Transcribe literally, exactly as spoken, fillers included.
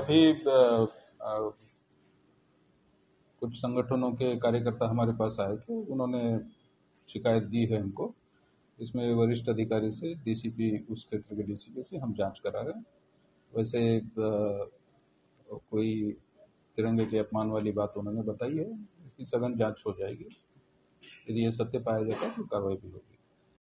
अभी अ, अ, कुछ संगठनों के कार्यकर्ता हमारे पास आए थे, उन्होंने शिकायत दी है हमको। इसमें वरिष्ठ अधिकारी से, डीसीपी, उस क्षेत्र के डीसीपी से हम जांच करा रहे हैं। वैसे अ, कोई तिरंगे के अपमान वाली बात उन्होंने बताई है, इसकी सघन जांच हो जाएगी। यदि ये सत्य पाया जाता है तो कार्रवाई भी होगी।